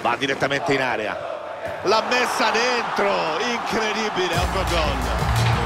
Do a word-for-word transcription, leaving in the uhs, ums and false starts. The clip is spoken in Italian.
Va direttamente in area, l'ha messa dentro, incredibile, autogol.